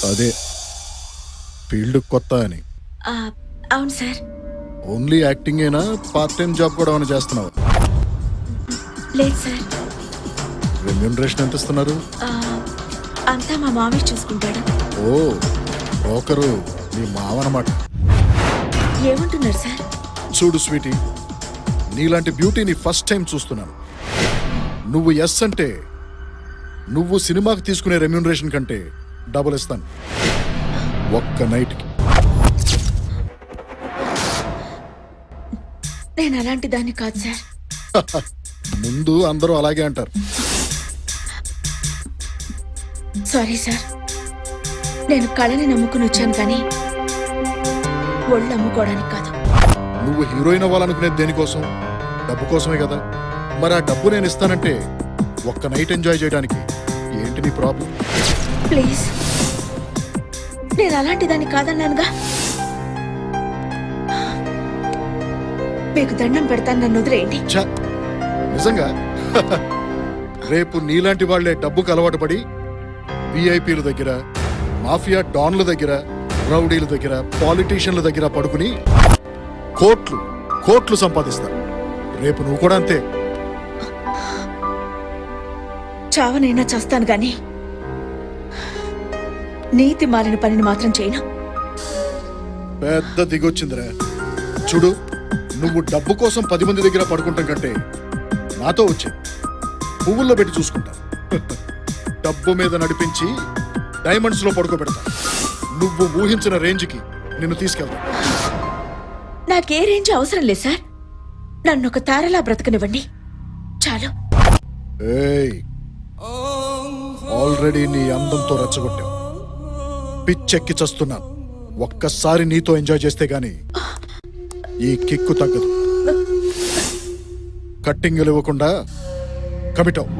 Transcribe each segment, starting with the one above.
అదే ఫీల్డ్ కొత్త అని. అవును సార్. ఓన్లీ యాక్టింగ్ ఏనా, పార్ట్ టైం జాబ్ కూడా ఏమైనా చేస్తున్నావు? లేదు సార్. రెమ్యూనరేషన్ ఎంత ఇస్తున్నారు? అంతా మా మామయ్య చూసుకుంటాడు. ఓ, బ్రోకరు నీ మావనమాట. ఏమంటున్నారు సార్? చూడు స్వీటీ, నీలాంటి బ్యూటీని ఫస్ట్ టైం చూస్తున్నాను. నువ్వు ఎస్ అంటే నువ్వు సినిమాకి తీసుకునే రెమ్యూనరేషన్ కంటే డబుల్ ఇస్తాను ఒక్క నైట్కి. నేను అలాంటి దాన్ని కాదు సార్. ముందు అందరూ అలాగే అంటారు. సారీ సార్, నేను కళని నమ్ముకుని వచ్చాను కానీ ఒళ్ళు అమ్ముకోవడానికి కాదు. నువ్వు హీరోయిన్ అవ్వాలనుకునేది దేనికోసం? డబ్బు కోసమే కదా. మరి ఆ డబ్బు నేను ఇస్తానంటే ఒక్క నైట్ ఎంజాయ్ చేయడానికి ఏంటి నీ ప్రాబ్లం? ప్లీజ్, నేను అలాంటి దాన్ని కాదన్నానుగా. మీకు దండం పెడతాను, నన్ను వదిలేయండి. నిజంగా రేపు నీలాంటి వాళ్లే డబ్బుకు అలవాటు పడి విఐపీల దగ్గర, మాఫియా డాన్ల దగ్గర, రౌడీల దగ్గర, పాలిటీషియన్ల దగ్గర పడుకుని కోట్లు కోట్లు సంపాదిస్తారు. రేపు నువ్వు కూడా అంతే. చావనైనా చేస్తాను గాని నీతి మాలిన పనిని మాత్రం చేయను. పెద్ద దిగొచ్చిందిరా. చూడు, నువ్వు డబ్బు కోసం 10 మంది దగ్గర పడుకుంటాం కంటే నాతో వచ్చి పువ్వుల్లో పెట్టి చూసుకుంటా. డబ్బు మీద నడిపించి డైమండ్స్ లో పడుకోబెడతా. నువ్వు ఊహించిన రేంజ్కి నిన్ను తీసుకెళ్తా. నాకే రేంజ్ అవసరం లేదు సార్, నన్ను ఒక తారలా బ్రతకనివ్వండి చాలు. ఆల్రెడీ నీ అందంతో రెచ్చగొట్టావు, పిచ్చెక్కి చస్తున్నాను. ఒక్కసారి నీతో ఎంజాయ్ చేస్తే గాని ఈ కిక్కు తగ్గదు. కట్టింగులు ఇవ్వకుండా కమిట్ అవు.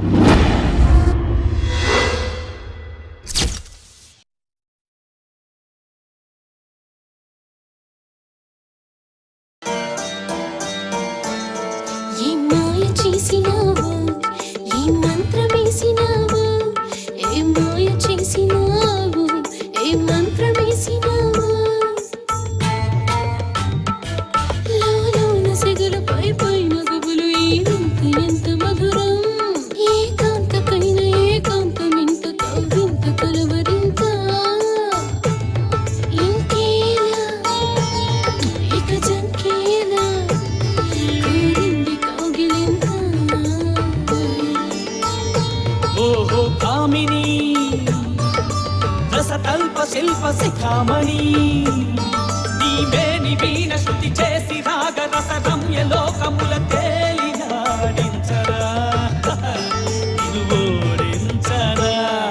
శిల్ప శిఖామణి నీవేని వీణ శృతి చేసి రాగ రస రమ్య లోకముల తేలినాడించరా ఇది ఓడించరా.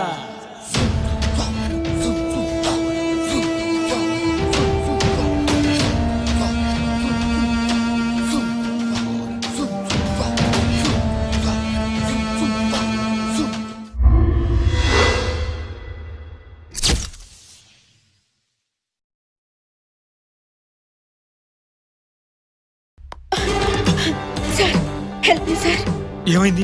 Help me sir. ఏమైంది?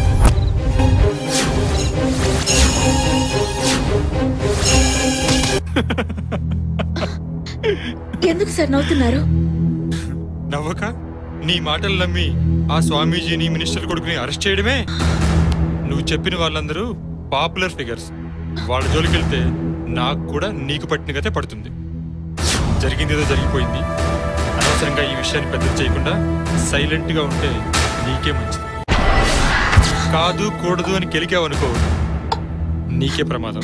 ఎందుకు సార్ నవ్వుతున్నారు? నవ్వక నీ మాటలు నమ్మి ఆ స్వామీజీని, మినిస్టర్ కొడుకుని అరెస్ట్ చేయడమే. నువ్వు చెప్పిన వాళ్ళందరూ పాపులర్ ఫిగర్స్. వాళ్ళ జోలికి వెళ్తే నాకు కూడా నీకు పట్టిన గతే పడుతుంది. జరిగింది ఏదో జరిగిపోయింది. అనవసరంగా ఈ విషయాన్ని పెద్ద చేయకుండా సైలెంట్గా ఉంటే నీకే మంచిది. కాదు కూడదు అని కెలికావనుకో నీకే ప్రమాదం.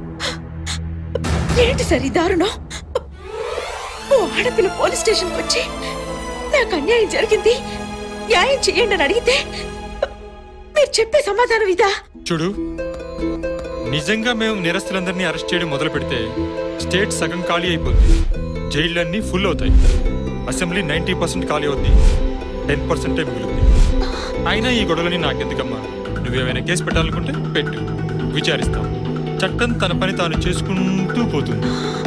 ఏంటి సార్ ఈ దారుణం? ఓ ఆడపిల్ల పోలీస్ స్టేషన్కి వచ్చి నాకు అన్యాయం జరిగింది, న్యాయం చేయండి అని అడిగితే మీరు చెప్పే సమాధానం ఇదా? చూడు, నిజంగా మేము నేరస్తులందరినీ అరెస్ట్ చేయడం మొదలు పెడితే స్టేట్ సగం ఖాళీ అయిపోతుంది. జైళ్ళన్నీ ఫుల్ అవుతాయి. అసెంబ్లీ 90% ఖాళీ అవుద్ది, 10% మిగులుతుంది. అయినా ఈ గొడవలని నాకెందుకమ్మా? నువ్వేమైనా కేసు పెట్టాలనుకుంటే పెట్టు, విచారిస్తాం. చట్టం తన పని తాను చేసుకుంటూ పోతుంది.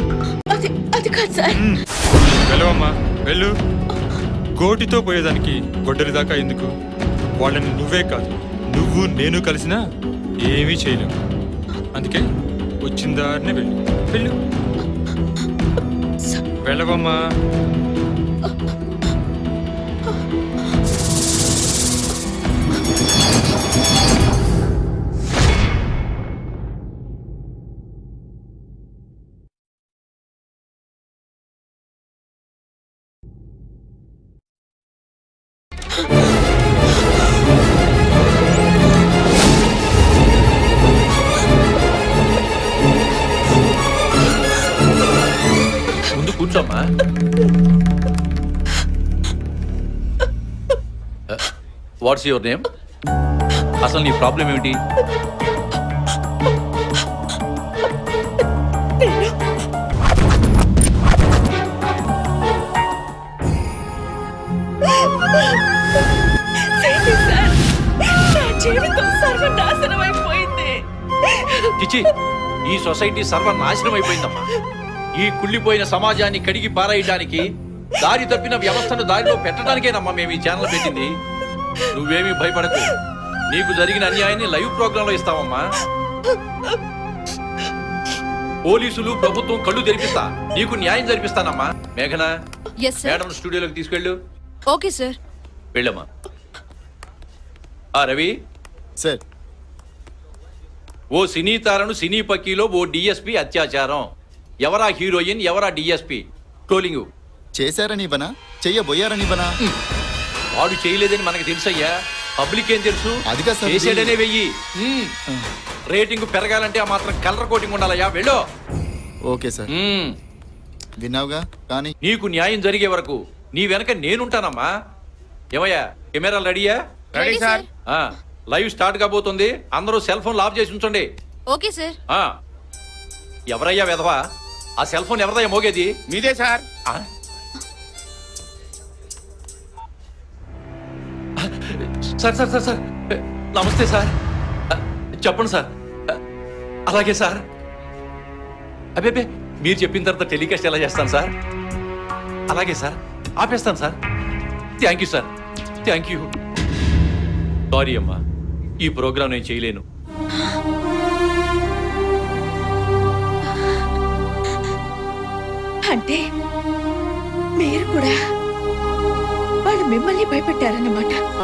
వెళ్ళవమ్మా, వెళ్ళు. గోటితో పోయేదానికి గొడ్డలి దాకా ఎందుకు? వాళ్ళని నువ్వే కాదు, నువ్వు నేను కలిసినా ఏమీ చేయలేము. అందుకే వచ్చిందారనే వెళ్ళు వెళ్ళు వెళ్ళవమ్మా. ముందు కూర్చోమ్మా. What's your name? అసలు నీ ప్రాబ్లం ఏమిటి? చిచి, ఈ సొసైటీ సర్వనాశనం అయిపోయిందమ్మా. ఈ కుళ్ళిపోయిన సమాజాన్ని కడిగి పారేయడానికి, దారి తప్పిన వ్యవస్థను దారిలో పెట్టడానికేనమ్మా మేము ఈ ఛానల్ పెట్టింది. నువ్వేమీ భయపడకు, నీకు జరిగిన అన్యాయాన్ని లైవ్ ప్రోగ్రామ్ లో ఇస్తామమ్మా. పోలీసులు ప్రభుత్వం కళ్ళు తెరిపిస్తా, నీకు న్యాయం జరిపిస్తానమ్మా. మేఘనా, మేడం స్టూడియోలోకి తీసుకెళ్ళు. Okay sir. వెళ్ళమ్మా. రవి సార్, ఓ సినీ తారను సినీ పక్కీలో ఓ డిఎస్పి అత్యాచారం. ఎవరా హీరోయిన్, ఎవరా డిఎస్పి? ట్రోలింగ్ చేశారని బనా, చెయ్యబోయారని బనా? వాడు చేయలేదని మనకు తెలుసయ్యా, పబ్లిక్ ఏం తెలుసు? అదిగా సార్, చేసాడనే వెయ్యి. రేటింగ్ పెరగాలంటే ఆ మాత్రం కలర్ కోటింగ్ ఉండాలయ్యా. వెళ్ళు. Okay sir. విన్నావుగా, కానీ నీకు న్యాయం జరిగే వరకు నీ వెనక నేనుంటానమ్మా. ఏమయ్యా, కెమెరాలు రెడీయా? Ready sir. లైవ్ స్టార్ట్ కాబోతుంది. అందరూ సెల్ ఫోన్ ఆఫ్ చేసి ఉంచండి. Okay sir. ఎవరయ్యా వెధవా? ఆ సెల్ ఫోన్ ఎవరిదయ్యా మోగేది? మీదే sir. Sir sir sir sir నమస్తే సార్. చెప్పండి సార్. అలాగే సార్. అబ్బే, మీరు చెప్పిన తర్వాత టెలికాస్ట్ ఎలా చేస్తాను సార్? అలాగే సార్, ఆపేస్తాను sir. Thank you sir, thank you. Sorry అమ్మా, ఈ ప్రోగ్రాం నేను చేయలేను. అంటే మీరు కూడా వాళ్ళు మిమ్మల్ని భయపెట్టారన్నమాట.